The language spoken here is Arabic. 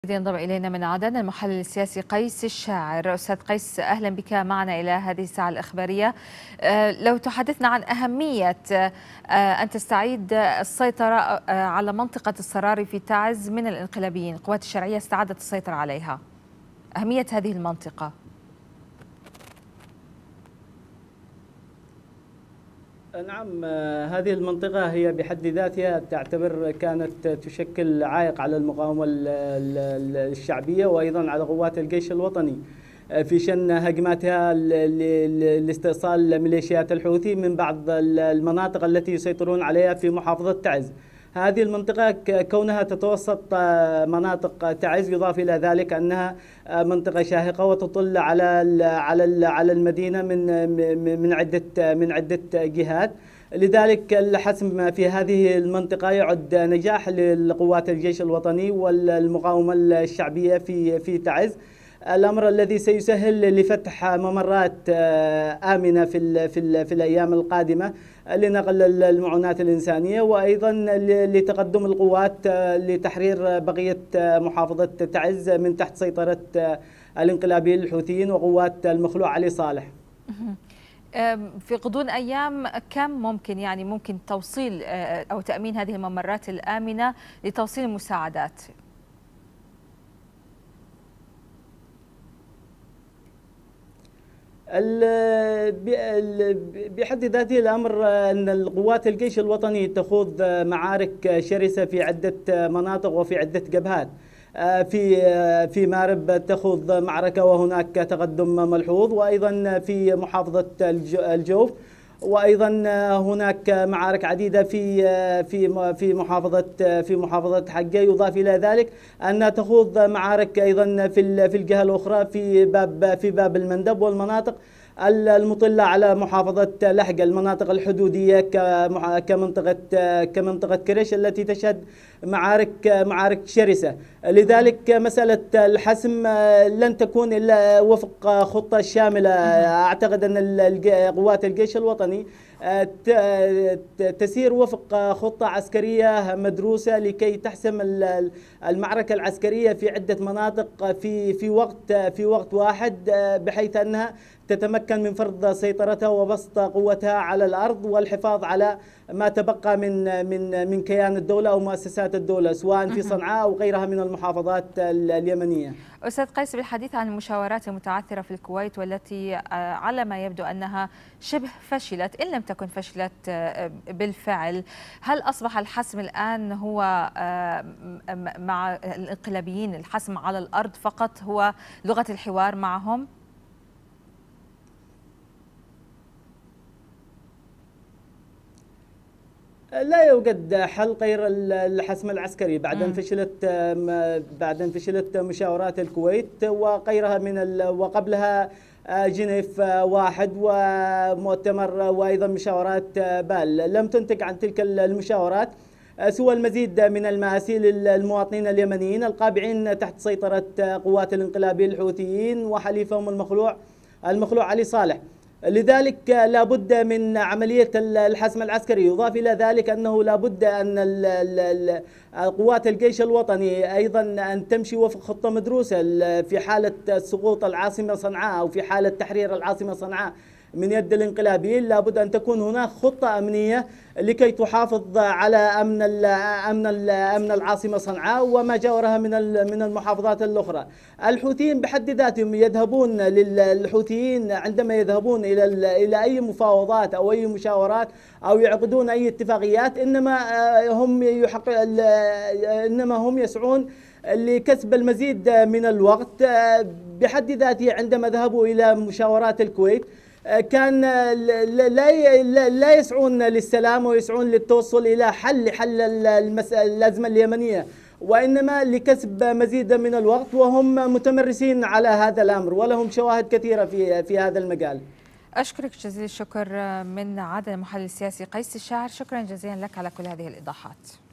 ينضم إلينا من عدن المحلل السياسي قيس الشاعر. أستاذ قيس، أهلا بك معنا إلى هذه الساعة الإخبارية. لو تحدثنا عن أهمية أن تستعيد السيطرة على منطقة الصراري في تعز من الانقلابيين، القوات الشرعية استعادت السيطرة عليها، أهمية هذه المنطقة. نعم، هذه المنطقة هي بحد ذاتها تعتبر كانت تشكل عائق على المقاومة الشعبية وأيضا على قوات الجيش الوطني في شن هجماتها لاستئصال ميليشيات الحوثي من بعض المناطق التي يسيطرون عليها في محافظة تعز. هذه المنطقة كونها تتوسط مناطق تعز، يضاف إلى ذلك أنها منطقة شاهقة وتطل على المدينة من عدة جهات. لذلك الحسم في هذه المنطقة يعد نجاح لقوات الجيش الوطني والمقاومة الشعبية في تعز، الأمر الذي سيسهل لفتح ممرات آمنة في الأيام القادمة لنقل المعونات الإنسانية، وأيضا لتقدم القوات لتحرير بقية محافظة تعز من تحت سيطرة الانقلابيين الحوثيين وقوات المخلوع علي صالح. في غضون أيام كم ممكن توصيل أو تأمين هذه الممرات الآمنة لتوصيل المساعدات؟ بحد ذاته الأمر أن القوات الجيش الوطني تخوض معارك شرسة في عدة مناطق وفي عدة جبهات. في مارب تخوض معركة وهناك تقدم ملحوظ، وأيضا في محافظة الجوف، وايضا هناك معارك عديده في محافظه حجه. يضاف الى ذلك انها تخوض معارك ايضا في الجهه الاخرى في باب المندب والمناطق المطلة على محافظة لحج، المناطق الحدودية كمنطقة كرش التي تشهد معارك شرسة. لذلك مسألة الحسم لن تكون إلا وفق خطة شاملة. أعتقد أن قوات الجيش الوطني تسير وفق خطة عسكرية مدروسة لكي تحسم المعركة العسكرية في عدة مناطق في وقت واحد، بحيث أنها تتمكن من فرض سيطرتها وبسط قوتها على الأرض والحفاظ على ما تبقى من كيان الدولة أو مؤسسات الدولة، سواء في صنعاء أو غيرها من المحافظات اليمنية. أستاذ قيس، بالحديث عن المشاورات المتعثرة في الكويت والتي على ما يبدو أنها شبه فشلت إن لم تكن فشلت بالفعل، هل أصبح الحسم الآن هو مع الانقلابيين، الحسم على الأرض فقط هو لغة الحوار معهم؟ لا يوجد حل غير الحسم العسكري بعد أن فشلت مشاورات الكويت وغيرها وقبلها جنيف واحد ومؤتمر وأيضا مشاورات بال. لم تنتج عن تلك المشاورات سوى المزيد من المآسي للمواطنين اليمنيين القابعين تحت سيطرة قوات الانقلابيين الحوثيين وحليفهم المخلوع علي صالح. لذلك لا بد من عملية الحسم العسكري. يضاف إلى ذلك أنه لا بد أن قوات الجيش الوطني أيضا أن تمشي وفق خطة مدروسة في حالة سقوط العاصمة صنعاء أو في حالة تحرير العاصمة صنعاء من يد الانقلابيين. لا بد أن تكون هناك خطة أمنية لكي تحافظ على أمن العاصمة صنعاء وما جاورها من المحافظات الأخرى. الحوثيين بحد ذاتهم الحوثيين عندما يذهبون إلى أي مفاوضات أو أي مشاورات أو يعقدون أي اتفاقيات إنما هم يسعون لكسب المزيد من الوقت. بحد ذاته عندما ذهبوا إلى مشاورات الكويت كان لا يسعون للسلام ويسعون للتوصل إلى حل الأزمة اليمنية، وإنما لكسب مزيد من الوقت، وهم متمرسين على هذا الأمر ولهم شواهد كثيرة في هذا المجال. أشكرك جزيل الشكر من عدن المحلل السياسي قيس الشاعر، شكرا جزيلا لك على كل هذه الإيضاحات.